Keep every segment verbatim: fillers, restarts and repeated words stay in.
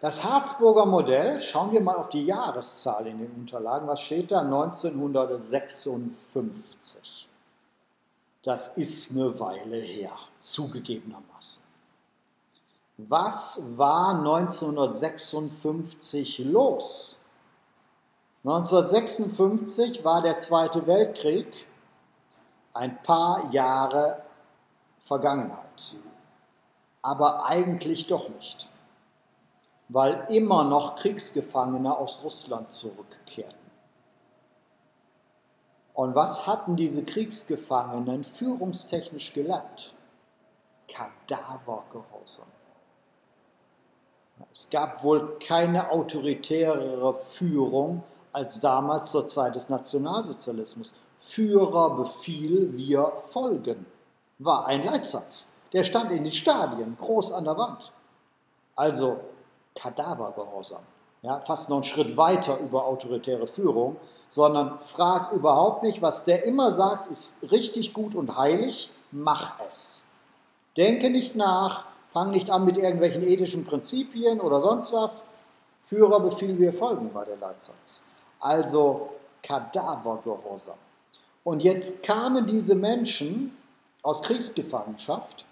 Das Harzburger Modell, schauen wir mal auf die Jahreszahl in den Unterlagen. Was steht da? neunzehnhundertsechsundfünfzig. Das ist eine Weile her, zugegebenermaßen. Was war neunzehnhundertsechsundfünfzig los? neunzehnhundertsechsundfünfzig war der Zweite Weltkrieg, ein paar Jahre Vergangenheit. Aber eigentlich doch nicht, weil immer noch Kriegsgefangene aus Russland zurückkehrten. Und was hatten diese Kriegsgefangenen führungstechnisch gelernt? Kadavergehorsam. Es gab wohl keine autoritärere Führung als damals zur Zeit des Nationalsozialismus. Führer, Befehl, wir folgen, war ein Leitsatz. Der stand in den Stadien, groß an der Wand. Also Kadavergehorsam, ja, fast noch einen Schritt weiter über autoritäre Führung, sondern frag überhaupt nicht, was der immer sagt, ist richtig gut und heilig, mach es. Denke nicht nach, fang nicht an mit irgendwelchen ethischen Prinzipien oder sonst was. Führer, Befehl, wir folgen, war der Leitsatz. Also Kadavergehorsam. Und jetzt kamen diese Menschen aus Kriegsgefangenschaft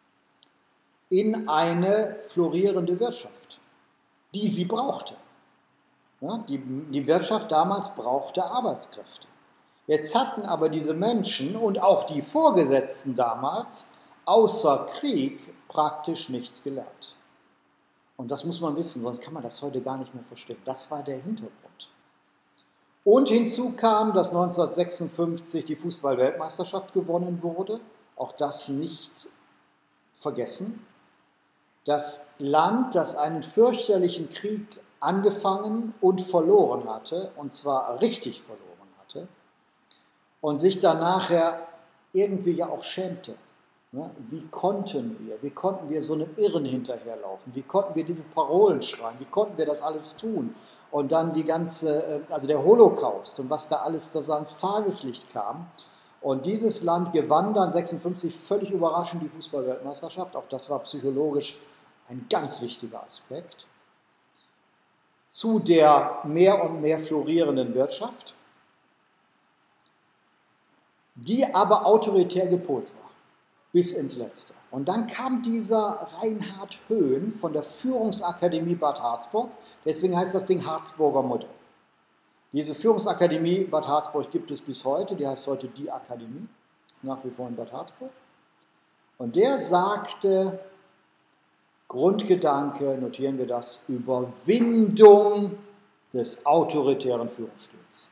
in eine florierende Wirtschaft, die sie brauchte. Ja, die, die Wirtschaft damals brauchte Arbeitskräfte. Jetzt hatten aber diese Menschen und auch die Vorgesetzten damals außer Krieg praktisch nichts gelernt. Und das muss man wissen, sonst kann man das heute gar nicht mehr verstehen. Das war der Hintergrund. Und hinzu kam, dass neunzehnhundertsechsundfünfzig die Fußball-Weltmeisterschaft gewonnen wurde. Auch das nicht vergessen. Das Land, das einen fürchterlichen Krieg angefangen und verloren hatte, und zwar richtig verloren hatte, und sich dann nachher irgendwie ja auch schämte. Ja, wie konnten wir, wie konnten wir so einem Irren hinterherlaufen? Wie konnten wir diese Parolen schreien? Wie konnten wir das alles tun? Und dann die ganze, also der Holocaust und was da alles das ans Tageslicht kam. Und dieses Land gewann dann sechsundfünfzig völlig überraschend die Fußball-Weltmeisterschaft. Auch das war psychologisch ein ganz wichtiger Aspekt. Zu der mehr und mehr florierenden Wirtschaft, die aber autoritär gepolt war, bis ins Letzte. Und dann kam dieser Reinhard Höhn von der Führungsakademie Bad Harzburg, deswegen heißt das Ding Harzburger Modell. Diese Führungsakademie Bad Harzburg gibt es bis heute, die heißt heute die Akademie, ist nach wie vor in Bad Harzburg. Und der sagte, Grundgedanke, notieren wir das, Überwindung des autoritären Führungsstils.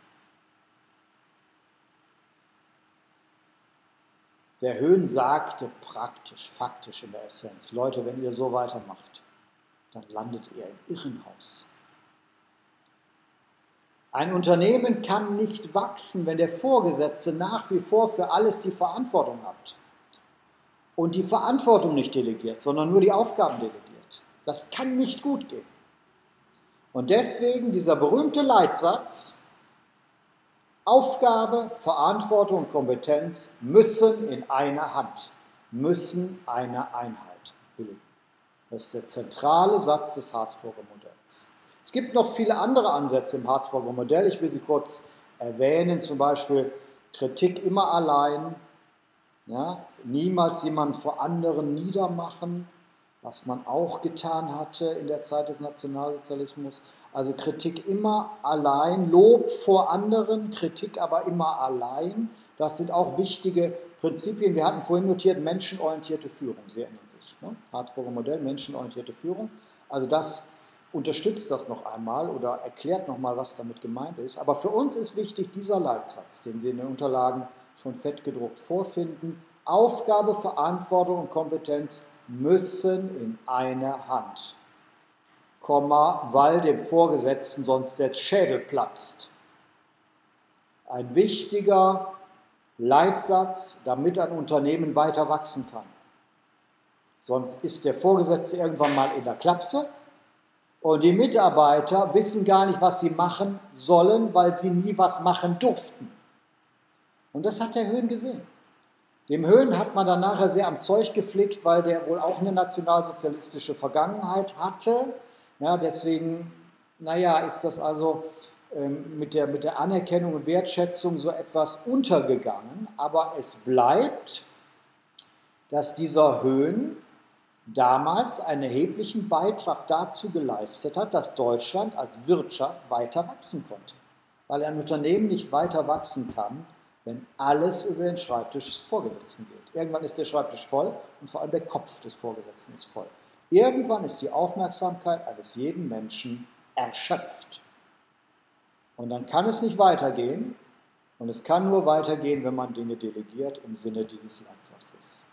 Der Höhn sagte praktisch, faktisch in der Essenz, Leute, wenn ihr so weitermacht, dann landet ihr im Irrenhaus. Ein Unternehmen kann nicht wachsen, wenn der Vorgesetzte nach wie vor für alles die Verantwortung hat und die Verantwortung nicht delegiert, sondern nur die Aufgaben delegiert. Das kann nicht gut gehen. Und deswegen dieser berühmte Leitsatz, Aufgabe, Verantwortung und Kompetenz müssen in einer Hand, müssen eine Einheit bilden. Das ist der zentrale Satz des Harzburger Modells. Es gibt noch viele andere Ansätze im Harzburger Modell. Ich will sie kurz erwähnen, zum Beispiel Kritik immer allein, ja, niemals jemanden vor anderen niedermachen, was man auch getan hatte in der Zeit des Nationalsozialismus. Also Kritik immer allein, Lob vor anderen, Kritik aber immer allein. Das sind auch wichtige Prinzipien. Wir hatten vorhin notiert, menschenorientierte Führung, Sie erinnern sich. Ne? Harzburger Modell, menschenorientierte Führung. Also das unterstützt das noch einmal oder erklärt nochmal, was damit gemeint ist. Aber für uns ist wichtig dieser Leitsatz, den Sie in den Unterlagen schon fettgedruckt vorfinden. Aufgabe, Verantwortung und Kompetenz müssen in einer Hand. Komma, weil dem Vorgesetzten sonst der Schädel platzt. Ein wichtiger Leitsatz, damit ein Unternehmen weiter wachsen kann. Sonst ist der Vorgesetzte irgendwann mal in der Klapse und die Mitarbeiter wissen gar nicht, was sie machen sollen, weil sie nie was machen durften. Und das hat der Höhn gesehen. Dem Höhn hat man dann nachher sehr am Zeug geflickt, weil der wohl auch eine nationalsozialistische Vergangenheit hatte. Ja, deswegen, naja, ist das also ähm, mit der, mit der Anerkennung und Wertschätzung so etwas untergegangen, aber es bleibt, dass dieser Höhn damals einen erheblichen Beitrag dazu geleistet hat, dass Deutschland als Wirtschaft weiter wachsen konnte. Weil ein Unternehmen nicht weiter wachsen kann, wenn alles über den Schreibtisch des Vorgesetzten geht. Irgendwann ist der Schreibtisch voll und vor allem der Kopf des Vorgesetzten ist voll. Irgendwann ist die Aufmerksamkeit eines jeden Menschen erschöpft. Und dann kann es nicht weitergehen. Und es kann nur weitergehen, wenn man Dinge delegiert im Sinne dieses Leitsatzes.